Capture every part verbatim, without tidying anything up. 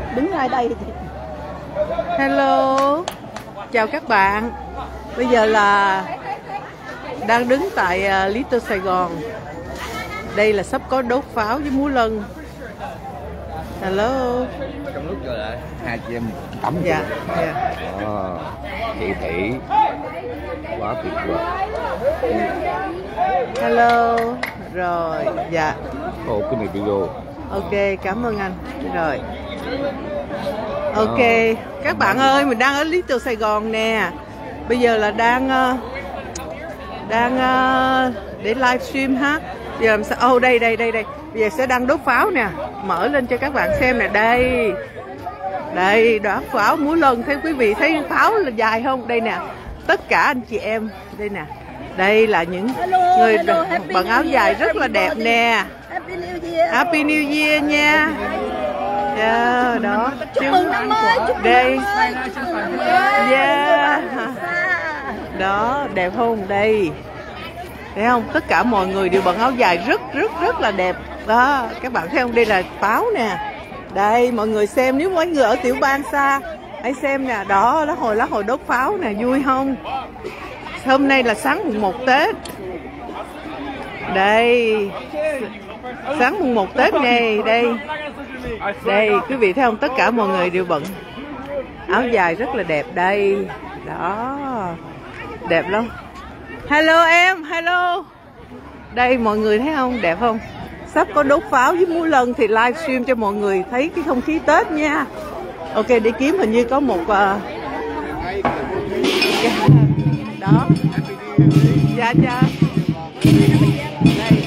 đứng ngay đây thì... Hello, chào các bạn. Bây giờ là đang đứng tại uh, Little Sài Gòn. Đây là sắp có đốt pháo với múa lân. Hello. Trong lúc rồi lại hai chị em tắm. Dạ. Yeah. À, chị Thị quá tuyệt vời. Hello. Rồi, dạ. Ồ, cái này video. Ok, cảm ơn anh. Rồi. Ok, các bạn ơi, mình đang ở Little Sài Gòn nè. Bây giờ là đang uh, đang uh, để livestream ha. Bây giờ làm sao? Oh, đây đây đây đây. Bây giờ sẽ đang đốt pháo nè. Mở lên cho các bạn xem nè. Đây. Đây, đốt pháo múa lân. Thấy quý vị thấy pháo là dài không? Đây nè. Tất cả anh chị em đây nè. Đây là những hello, người hello, bằng áo dài rất là đẹp nè. Happy New Year. Happy New Year nha. Yeah, đó. Chúc mừng năm mới. Chúc đây. mừng năm mới. Yeah. Đó, đẹp không? Đây. Thấy không? Tất cả mọi người đều bằng áo dài rất rất rất là đẹp. Đó, các bạn thấy không? Đây là pháo nè. Đây, mọi người xem, nếu mấy người ở tiểu bang xa, hãy xem nè. Đó, lá hồi lá hồi đốt pháo nè, vui không? Hôm nay là sáng mùng một Tết. Đây. Sáng mùng một Tết nè, đây. Đây, quý vị thấy không? Tất cả mọi người đều bận áo dài rất là đẹp đây. Đó. Đẹp lắm. Hello em, hello. Đây mọi người thấy không? Đẹp không? Sắp có đốt pháo với múa lân thì livestream cho mọi người thấy cái không khí Tết nha. Ok, để kiếm hình như có một uh... đó. Dạ dạ. Đây.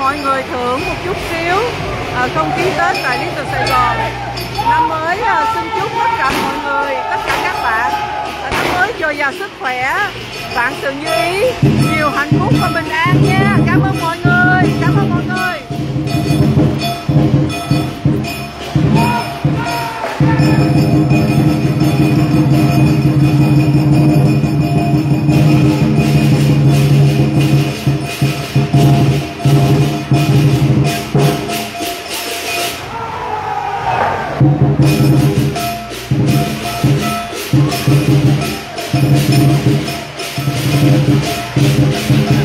mọi người thưởng một chút xíu à, không khí Tết tại Little Sài Gòn. Năm mới à, xin chúc tất cả mọi người, tất cả các bạn à, năm mới dồi dào sức khỏe, vạn sự như ý, nhiều hạnh phúc và bình an nha. Cảm ơn mọi người, cảm ơn mọi người. Thank you.